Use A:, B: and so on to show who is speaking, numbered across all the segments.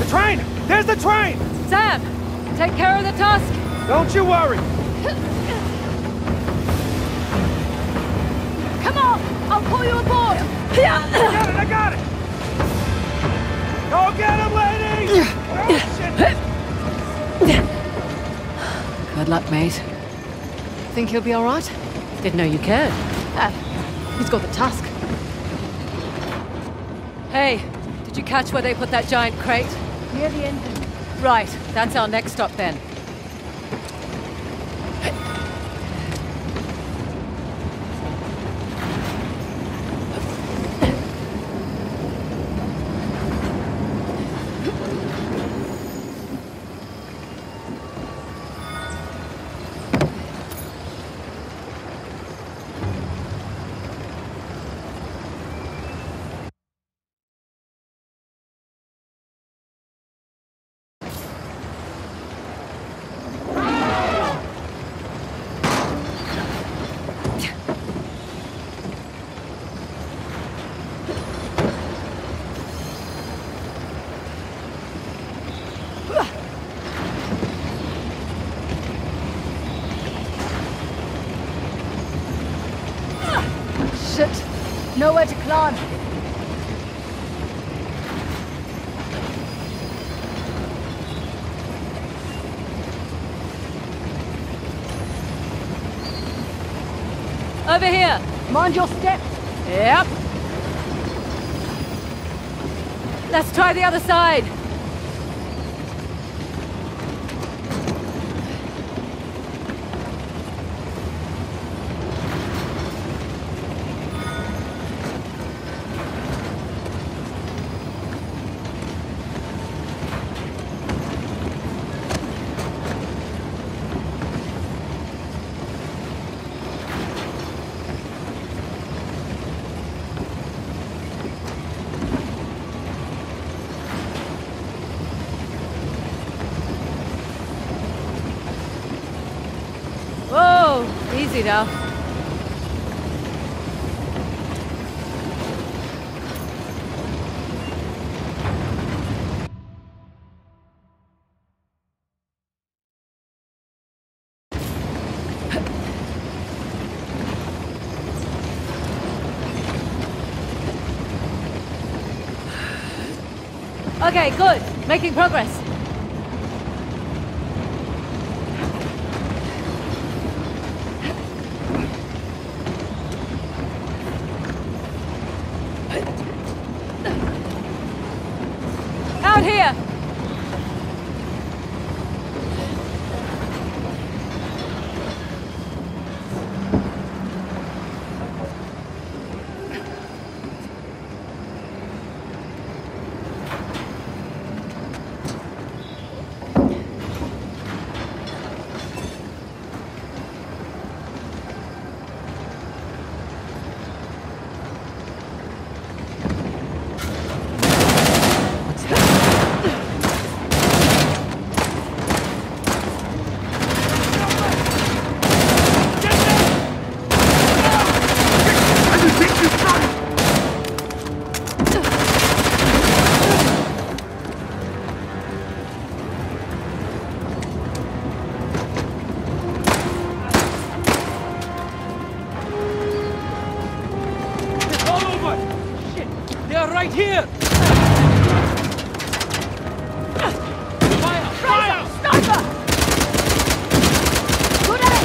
A: Train! There's the train!
B: Sam! Take care of the tusk!
A: Don't you worry!
B: Come on! I'll pull you aboard!
A: I got it! Go get him, lady! Oh, shit!
B: Good luck, mate. Think he'll be alright? Didn't know you cared. He's got the tusk. Hey, did you catch where they put that giant crate?
C: Near the engine.
B: Right, that's our next stop then.
C: Shit. Nowhere to climb.
B: Over here!
C: Mind your step.
B: Yep. Let's try the other side. Whoa, easy now. Okay, good. Making progress. Out here!
A: Right here! Fire! Fire!
C: Sniper! Good aim!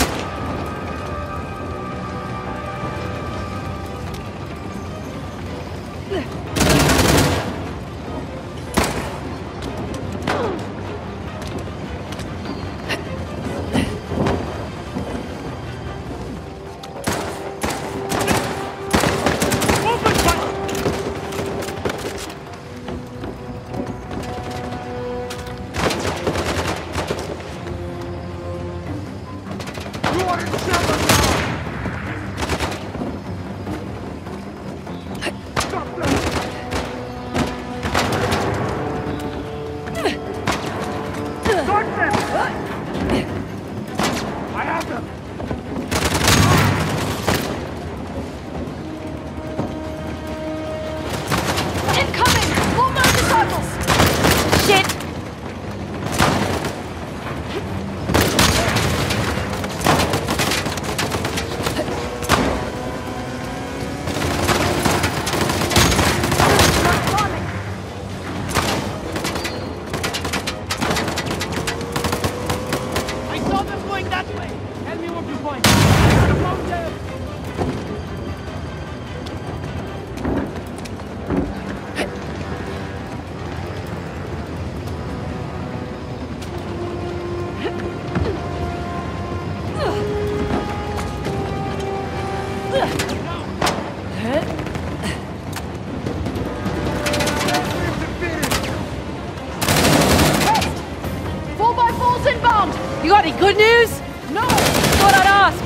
B: You got any good news?
C: No!
B: Thought I'd ask.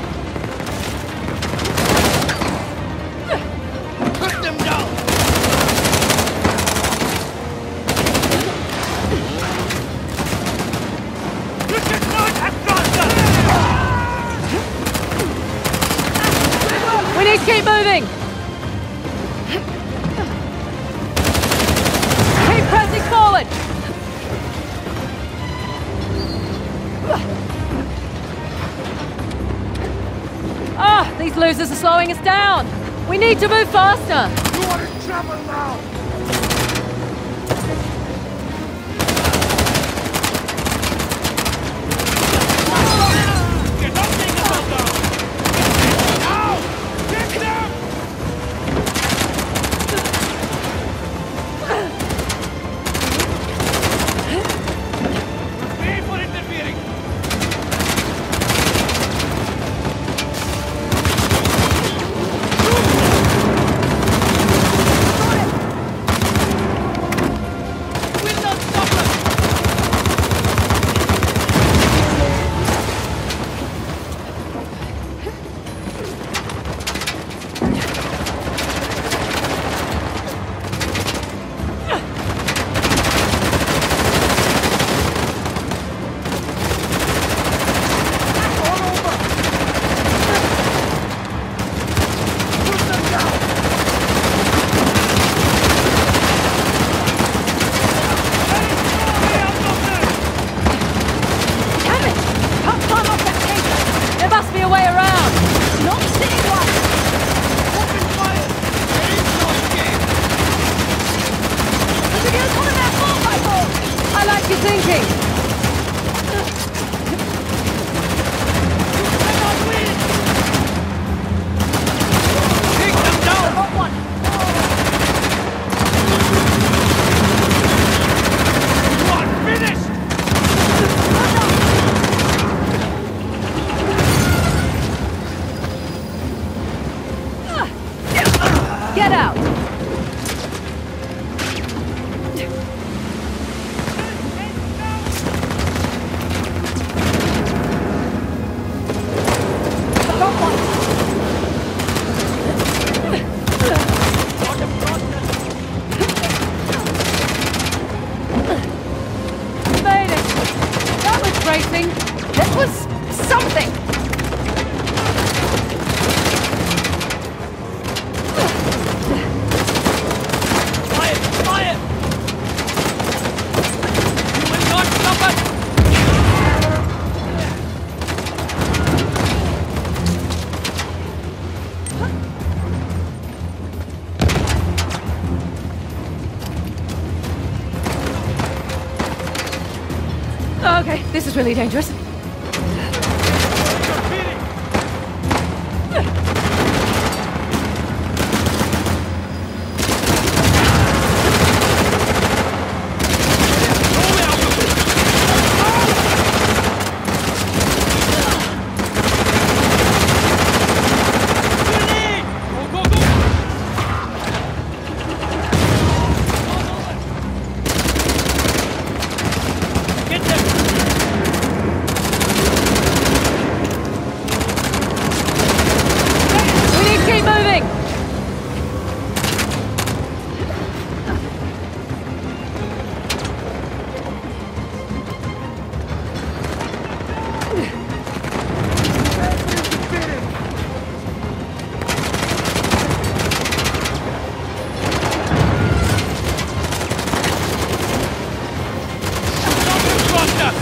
A: Put them down! You should not have crossed us!
B: We need to keep moving. Keep pressing forward. Ah, these losers are slowing us down. We need to move faster.
A: You are in trouble now! Get up, take us all down! Now! Get them! Pay for interfering! Will not stop us!
B: Damn it! Can't climb up that cable. There must be a way around.
C: Not seeing one!
A: Open fire! There is no escape!
C: There's a good one of their 4x4!
B: I like your thinking.
A: Cannot win! Take them down!
C: Got one!
A: You are finished!
B: Get out.
C: Got one!
B: Made it. That was racing.
C: That was something!
A: Fire! Fire! You will not stop us!
B: Oh, okay, this is really dangerous.
A: You're beating! Roll out of it! Grenade! Go, go, go! Get them!
B: We need to keep moving.
A: Crossed us!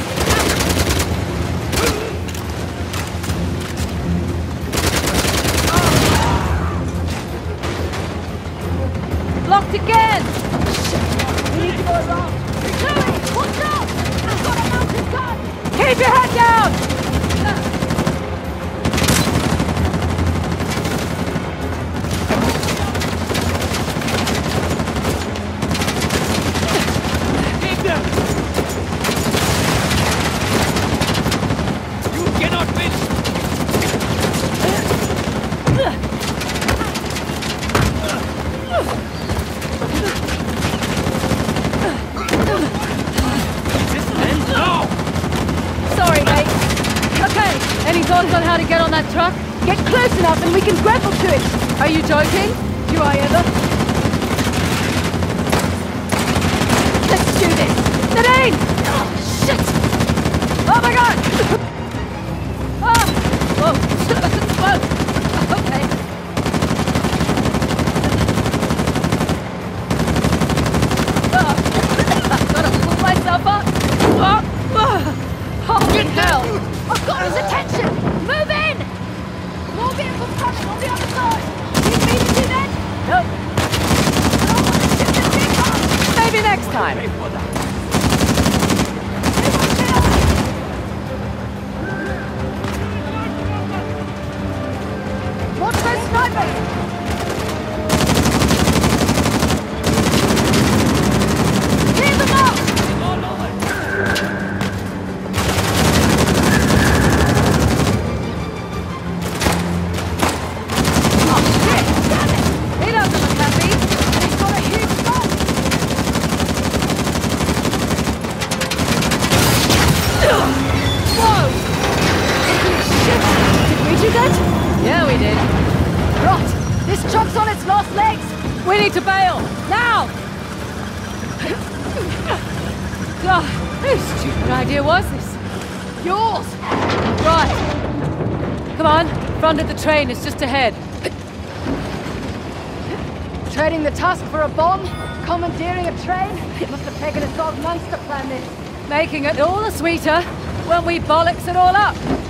B: Locked again.
C: We need to go around! Chloe! Watch out! I've got a mounted gun!
B: Keep your head down.
A: Take them! You cannot win! This end now!
B: Sorry, mate. how to get on that truck?
C: Get close enough and we can grapple to it.
B: Are you joking?
C: Do I ever? Let's do this.
B: Nadine! Oh, shit! Oh my god! Ah! Whoa! Whoa! Okay. I've got to pull myself up. Holy hell!
C: I've got his attention. Move in. More vehicles coming on the other side. Need me to do that?
B: No,
C: I don't want to shoot this vehicle.
B: maybe next time.
C: Watch those snipers. Clear them out.
B: He doesn't look happy.
C: He's got a huge stop.
B: Whoa!
C: Shit! Did we do that?
B: Yeah, we did.
C: Rot! This truck's on its last legs!
B: We need to bail! Now! God, whose stupid idea was this?
C: Yours!
B: Right. Come on, front of the train is just ahead.
C: Trading the tusk for a bomb? Commandeering a train? It must have taken a dog months to plan this.
B: Making it all the sweeter when we bollocks it all up.